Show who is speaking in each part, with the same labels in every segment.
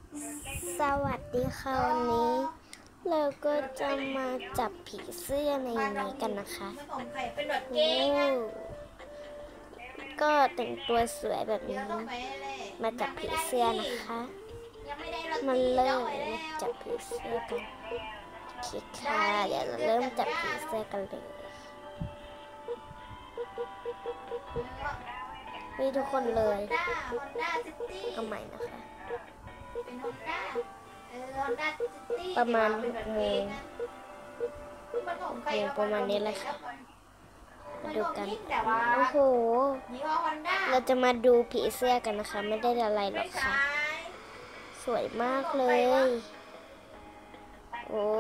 Speaker 1: สวัสดีค่ะวันนี้เราก็จะมาจับผีเสื้อในนี้กันนะคะโอ้ก็แต่งตัวสวยแบบนี้มาจับผีเสื้อนะคะมาเริ่มจับผีเสื้อกันโอเคค่ะเดี๋ยวเราเริ่มจับผีเสื้อกันเลยนี่ทุกคนเลยเอาใหม่นะคะประมาณ6 โมงประมาณนี้เลยค่ะมาดูกันโอ้โหเราจะมาดูผีเสื้อกันนะคะไม่ได้อะไรหรอกค่ะสวยมากเลยโอ้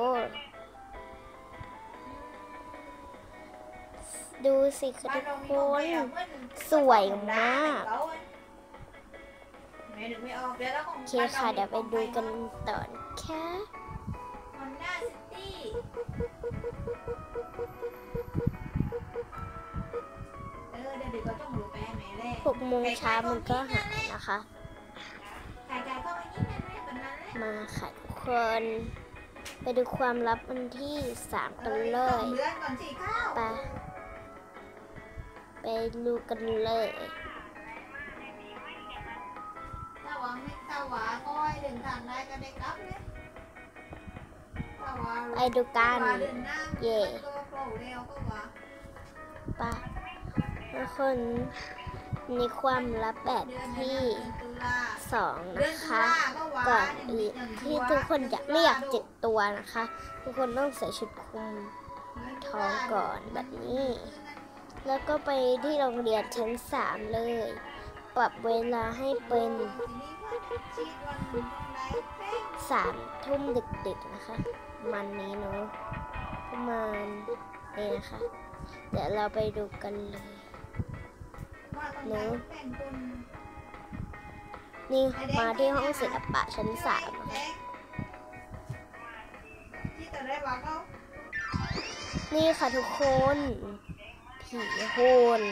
Speaker 1: ดูสิค่ะทุกคนสวยมากโอเคค่ะเดี๋ยวไปดูกันต่อค่ะ6 โมงเช้ามันก็หายนะคะมาค่ะทุกคนไปดูความลับวันที่3กันเลยไปดูกันเลยไปดูกันเย่ปะทุกคนมีความลับแบบที่2นะคะก่อนอื่นที่ทุกคนไม่อยากเจ็บตัวนะคะทุกคนต้องใส่ชุดคลุมท้องก่อนแบบนี้แล้วก็ไปที่โรงเรียนชั้น3เลยปรับเวลาให้เป็น3 ทุ่มดึกๆนะคะมันนี้เนาะประมาณนี้นะคะเดี๋ยวเราไปดูกันเลยเนาะนี่มาที่ห้องศิลปะชั้น3นะคะนี่ค่ะทุกคนผีโหน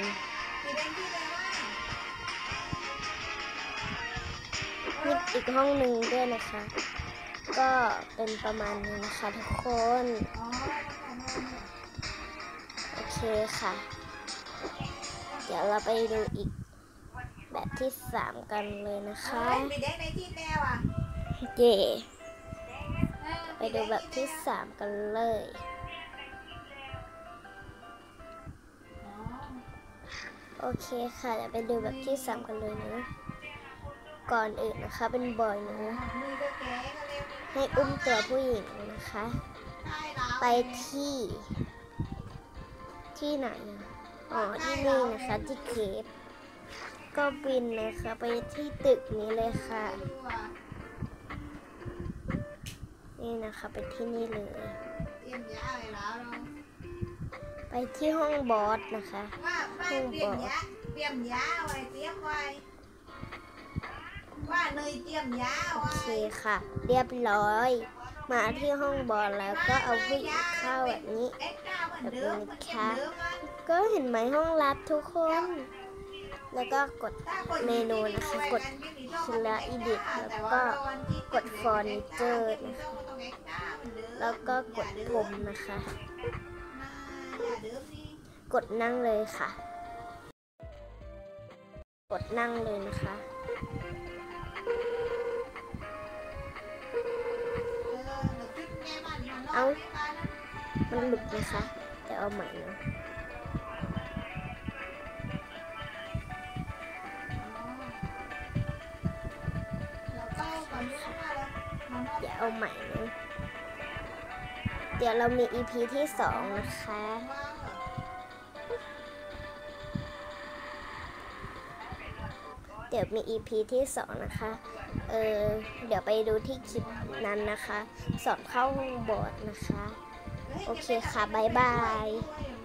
Speaker 1: นี่อีกห้องหนึ่งด้วยนะคะก็เป็นประมาณนี้นะคะทุกคนโอเคค่ะเดี๋ยวเราไปดูอีกแบบที่3กันเลยนะคะเย่ไปดูแบบที่3กันเลยโอเคค่ะเดี๋ยวไปดูแบบที่3กันเลยนะก่อนอื่นนะคะเป็นบอยนะให้อุ้มตัวผู้หญิงนะคะไปที่ไหนอ๋อที่นี่นะคะที่เคปก็บินนะคะไปที่ตึกนี้เลยค่ะนี่นะคะไปที่นี่เลยไปที่ห้องบอสนะคะห้องบอสโอเคค่ะเรียบร้อยมาที่ห้องบอสแล้วก็เอาผู้หญิงเข้าแบบนี้นะคะก็เห็นไหมห้องลับทุกคนแล้วก็กดเมนูนะคะกดคิลาอีดิทแล้วก็กดฟอร์นิเจอร์นะคะแล้วก็กดพรมนะคะกดนั่งเลยค่ะกดนั่งเลยนะคะเอามันหลุดนะคะแต่เอาใหม่นะเดี๋ยวเอาใหม่นะเดี๋ยวเรามี EP ที่2นะคะเดี๋ยวมี EP ที่2นะคะเดี๋ยวไปดูที่คลิปนั้นนะคะสอนเข้าห้องบอสนะคะโอเคค่ะบ๊ายบาย